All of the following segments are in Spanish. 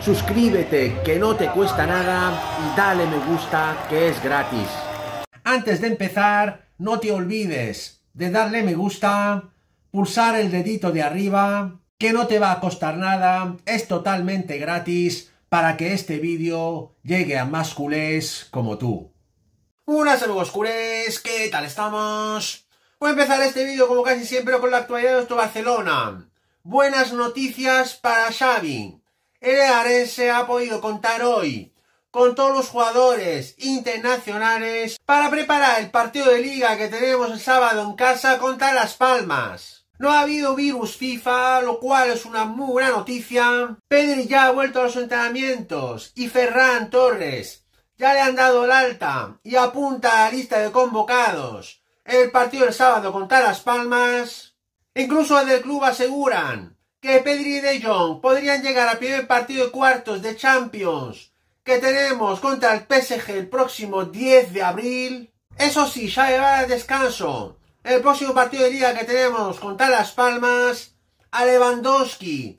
suscríbete que no te cuesta nada y dale me gusta que es gratis. Antes de empezar, no te olvides de darle me gusta, pulsar el dedito de arriba, que no te va a costar nada, es totalmente gratis para que este vídeo llegue a más culés como tú. Buenas amigos culés, ¿qué tal estamos? Voy a empezar este vídeo como casi siempre con la actualidad de nuestro Barcelona. Buenas noticias para Xavi. El Arense ha podido contar hoy con todos los jugadores internacionales para preparar el partido de liga que tenemos el sábado en casa contra Las Palmas. No ha habido virus FIFA, lo cual es una muy buena noticia. Pedri ya ha vuelto a los entrenamientos y Ferran Torres ya le han dado el alta y apunta a la lista de convocados en el partido del sábado contra Las Palmas. Incluso desde el club aseguran que Pedri y De Jong podrían llegar al primer partido de cuartos de Champions que tenemos contra el PSG el próximo 10 de abril. Eso sí, Xavi va a descanso en el próximo partido de liga que tenemos contra Las Palmas a Lewandowski,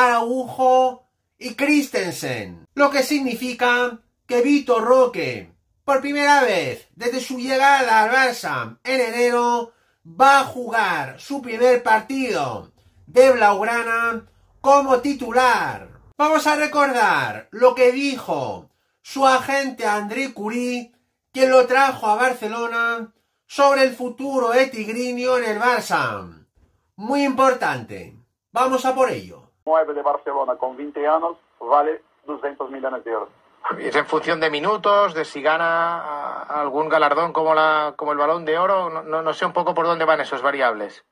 Araujo y Christensen. Lo que significa que Vitor Roque, por primera vez desde su llegada al Barça en enero, va a jugar su primer partido de Blaugrana como titular. Vamos a recordar lo que dijo su agente André Curí, quien lo trajo a Barcelona, sobre el futuro de Tigrinho en el Barça. Muy importante. Vamos a por ello. 9 de Barcelona con 20 años vale 200 millones de euros. ¿Es en función de minutos, de si gana algún galardón como el Balón de Oro? No sé un poco por dónde van esos variables.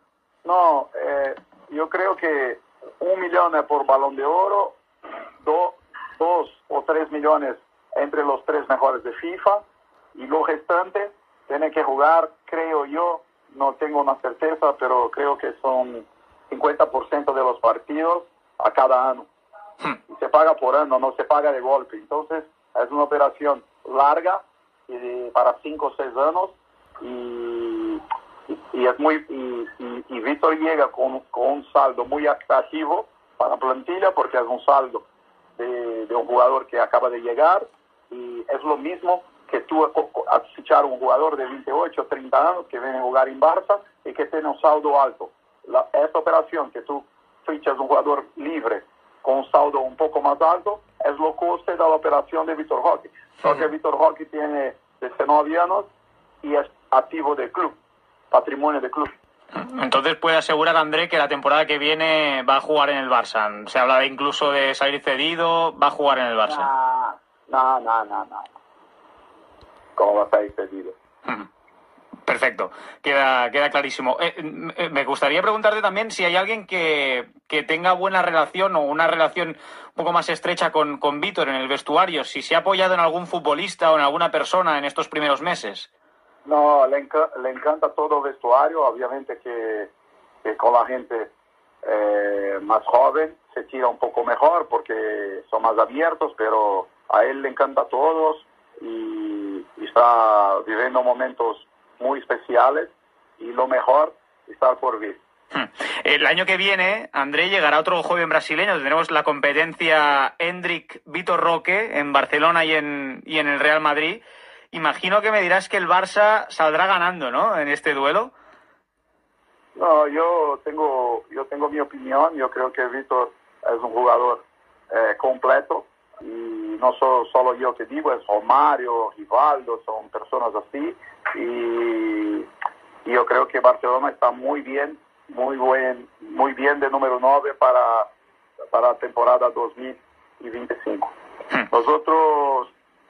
No, yo creo que 1 millón por Balón de Oro, 2 o 3 millones entre los 3 mejores de FIFA, y lo restante tiene que jugar, creo yo, no tengo una certeza, pero creo que son 50% de los partidos a cada año. Y se paga por año, no se paga de golpe. Entonces es una operación larga para 5 o 6 años, y es muy y Víctor llega con un saldo muy atractivo para la plantilla, porque es un saldo de un jugador que acaba de llegar, y es lo mismo que tú a fichar un jugador de 28 o 30 años que viene a jugar en Barça y que tiene un saldo alto. Esta operación que tú fichas un jugador libre con un saldo un poco más alto es lo coste de la operación de Vitor Roque. Porque Vitor Roque tiene 19 años y es activo del club, patrimonio del club. Entonces puede asegurar André que la temporada que viene va a jugar en el Barça. Se habla incluso de salir cedido, va a jugar en el Barça. No. ¿Cómo va a salir cedido? Perfecto, queda clarísimo. Me gustaría preguntarte también si hay alguien que tenga buena relación o una relación un poco más estrecha con Vítor en el vestuario, si se ha apoyado en algún futbolista o en alguna persona en estos primeros meses. No, le encanta todo el vestuario, obviamente que con la gente más joven se tira un poco mejor porque son más abiertos, pero a él le encanta a todos y está viviendo momentos muy especiales, y lo mejor estar por vir. El año que viene, André, llegará otro joven brasileño. Tendremos la competencia Endrick Vitor Roque en Barcelona y en el Real Madrid. Imagino que me dirás que el Barça saldrá ganando, ¿no?, en este duelo. No, yo tengo mi opinión. Yo creo que Vítor es un jugador completo, y no solo yo que digo, es Romario, Rivaldo, son personas así, y yo creo que Barcelona está muy bien de número 9 para la temporada 2025. Nosotros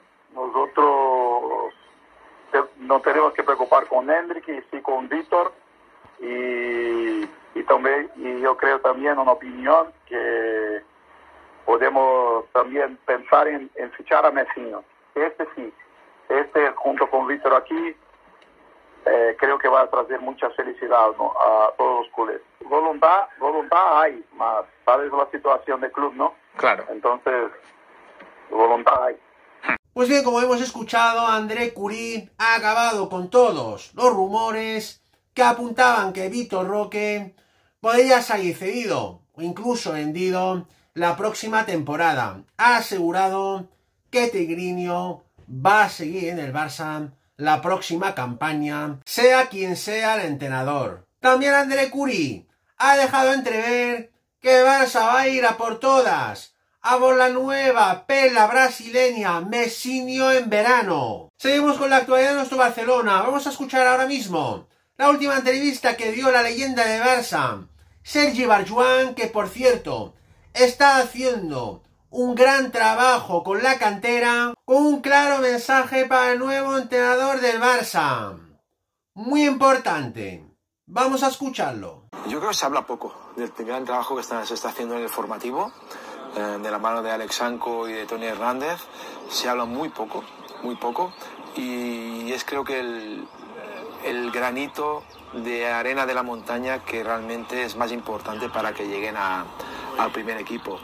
no tenemos que preocupar con Endrick y sí con Vítor, y yo creo también, una opinión, que podemos también pensar en fichar a Messinho. Este junto con Vítor aquí, creo que va a traer mucha felicidad, ¿no?, a todos los culés. Voluntad hay, más sabes la situación del club, ¿no? Claro. Entonces, voluntad hay. Pues bien, como hemos escuchado, André Curí ha acabado con todos los rumores que apuntaban que Vitor Roque podría salir cedido o incluso vendido la próxima temporada. Ha asegurado que Tigrinho va a seguir en el Barça la próxima campaña, sea quien sea el entrenador. También André Curí ha dejado entrever que Barça va a ir a por todas, a por la nueva pela brasileña Messinho en verano. Seguimos con la actualidad de nuestro Barcelona. Vamos a escuchar ahora mismo la última entrevista que dio la leyenda de Barça, Sergi Barjuan, que por cierto está haciendo un gran trabajo con la cantera, con un claro mensaje para el nuevo entrenador del Barça. Muy importante. Vamos a escucharlo. Yo creo que se habla poco del gran trabajo que se está haciendo en el formativo, de la mano de Alex Sanco y de Toni Hernández. Se habla muy poco, y es creo que el granito de arena de la montaña que realmente es más importante para que lleguen al primer equipo.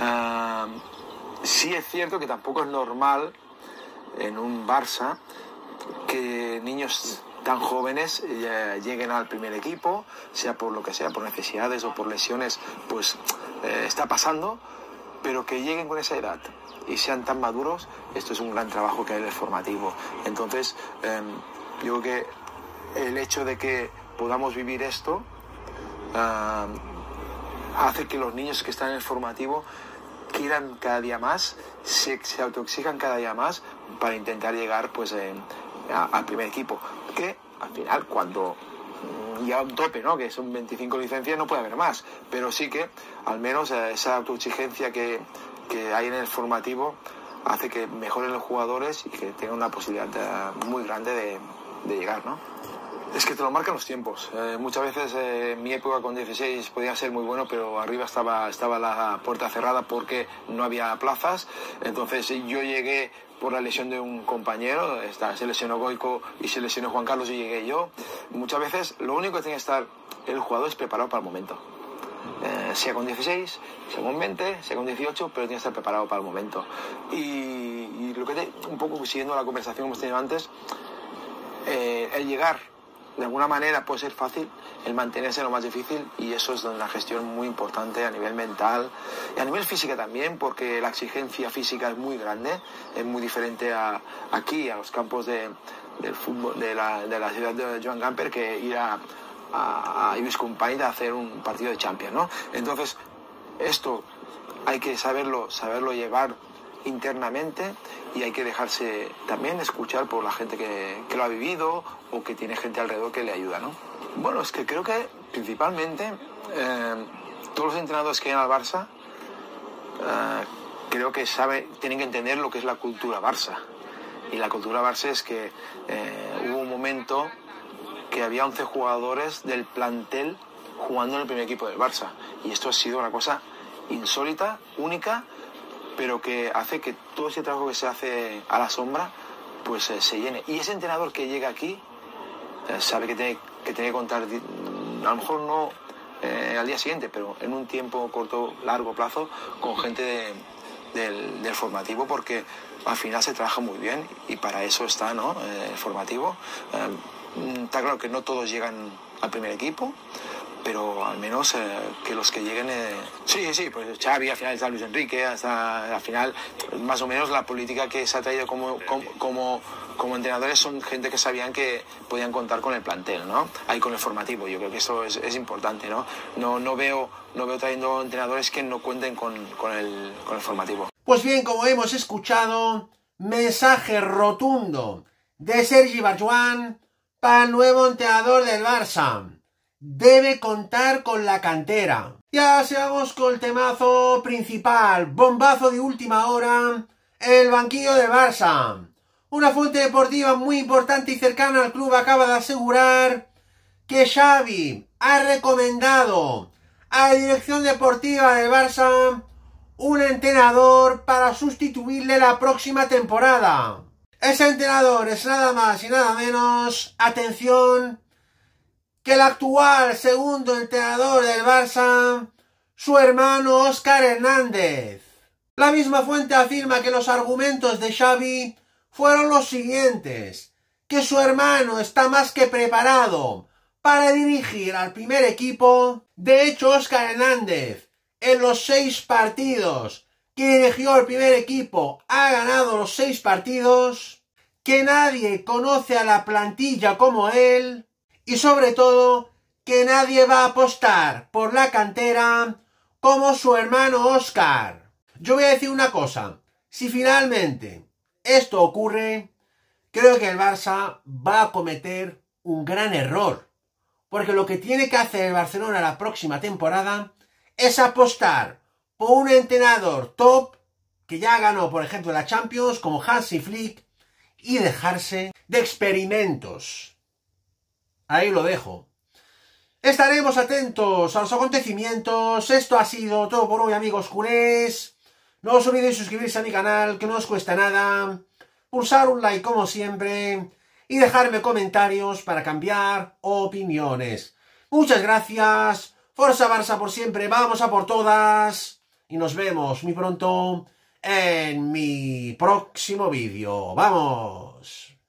Sí es cierto que tampoco es normal en un Barça que niños tan jóvenes lleguen al primer equipo, sea por lo que sea, por necesidades o por lesiones, pues está pasando, pero que lleguen con esa edad y sean tan maduros, esto es un gran trabajo que hay en el formativo. Entonces, yo creo que el hecho de que podamos vivir esto hace que los niños que están en el formativo quieran cada día más, se autoexijan cada día más para intentar llegar pues al primer equipo, que al final cuando ya un tope, ¿no?, que son 25 licencias, no puede haber más, pero sí que al menos esa autoexigencia que hay en el formativo hace que mejoren los jugadores y que tengan una posibilidad muy grande de llegar, ¿no? Es que te lo marcan los tiempos. Muchas veces en mi época con 16 podía ser muy bueno, pero arriba estaba la puerta cerrada porque no había plazas. Entonces yo llegué por la lesión de un compañero, se lesionó Goico y se lesionó Juan Carlos y llegué yo. Muchas veces lo único que tiene que estar el jugador es preparado para el momento. Sea con 16, sea con 20, sea con 18, pero tiene que estar preparado para el momento. Y lo que un poco siguiendo la conversación que hemos tenido antes, el llegar de alguna manera puede ser fácil, el mantenerse lo más difícil, y eso es una gestión muy importante a nivel mental y a nivel física también, porque la exigencia física es muy grande, es muy diferente aquí, a los campos del fútbol de la ciudad de Joan Gamper, que ir a Lluís Companys a hacer un partido de Champions, ¿no? Entonces, esto hay que saberlo llevar internamente, y hay que dejarse también escuchar por la gente que lo ha vivido o que tiene gente alrededor que le ayuda, ¿no? Bueno, es que creo que principalmente todos los entrenadores que llegan al Barça creo que tienen que entender lo que es la cultura Barça, y la cultura Barça es que hubo un momento que había 11 jugadores del plantel jugando en el primer equipo del Barça, y esto ha sido una cosa insólita, única, pero que hace que todo ese trabajo que se hace a la sombra pues se llene. Y ese entrenador que llega aquí sabe que tiene que contar, a lo mejor no al día siguiente, pero en un tiempo corto, largo plazo, con gente del formativo, porque al final se trabaja muy bien y para eso está, ¿no?, el formativo. Está claro que no todos llegan al primer equipo, pero al menos que los que lleguen... Sí, pues Xavi, al final está Luis Enrique, hasta al final, más o menos la política que se ha traído como entrenadores son gente que sabían que podían contar con el plantel, ¿no? Ahí con el formativo. Yo creo que eso es importante, ¿no? No veo trayendo entrenadores que no cuenten con el formativo. Pues bien, como hemos escuchado, mensaje rotundo de Sergi Barjuan para el nuevo entrenador del Barça. Debe contar con la cantera. Ya sigamos con el temazo principal, bombazo de última hora, el banquillo del Barça. Una fuente deportiva muy importante y cercana al club acaba de asegurar que Xavi ha recomendado a la dirección deportiva del Barça un entrenador para sustituirle la próxima temporada. Ese entrenador es nada más y nada menos, atención, que el actual segundo entrenador del Barça, su hermano Óscar Hernández. La misma fuente afirma que los argumentos de Xavi fueron los siguientes: que su hermano está más que preparado para dirigir al primer equipo. De hecho, Óscar Hernández, en los 6 partidos que dirigió el primer equipo ha ganado los 6 partidos, que nadie conoce a la plantilla como él y sobre todo que nadie va a apostar por la cantera como su hermano Óscar. Yo voy a decir una cosa, si finalmente esto ocurre, creo que el Barça va a cometer un gran error, porque lo que tiene que hacer el Barcelona la próxima temporada es apostar por un entrenador top que ya ganó, por ejemplo, la Champions, como Hansi Flick, y dejarse de experimentos. Ahí lo dejo. Estaremos atentos a los acontecimientos. Esto ha sido todo por hoy, amigos culés. No os olvidéis suscribirse a mi canal, que no os cuesta nada. Pulsar un like como siempre y dejarme comentarios para cambiar opiniones. Muchas gracias. Forza Barça por siempre. Vamos a por todas. Y nos vemos muy pronto en mi próximo vídeo. ¡Vamos!